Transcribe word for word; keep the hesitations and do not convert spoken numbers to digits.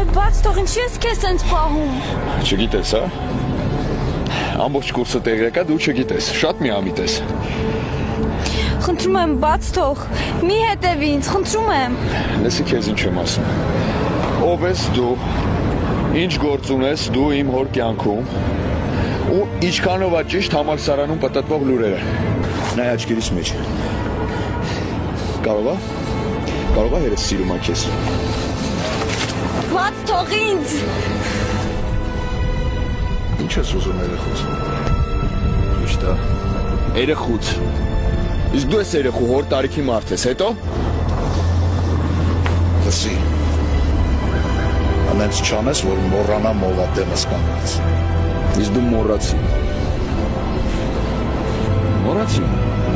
բաց թող ինչի ես քեզ սենց պահում։ Չգիտես, հա։ Ամբողջ կուրսը տեղրեկա դու չգիտես, շատ միամիտ ես։ Խնդրում եմ բաց թող, մի հետևի ինձ, խնդրում եմ։ Լսի քեզ ինչ եմ ասում։ Ով ես դու, ինչ գործ ունես դու իմ հոր կյանքում ու ինչքանով է ճիշտ համալսարանում պտտվող լուրերը։ Նայ աչքերիս մեջ։ Կարող է։ Կարող է երես սիրում ա քեզ։ Բաց թող ինձ։ Ինչ ես ուզում երեխուց։ Ճիշտ է։ Երեխուց։ Իսկ դու ես երեխու հոր տարիքի մարդ ես, հետո։ Լսի։ Անենց չանես, որ մոռանա մոլատեմս կանգնած։ Իսկ դու մոռացի։ Մոռացի։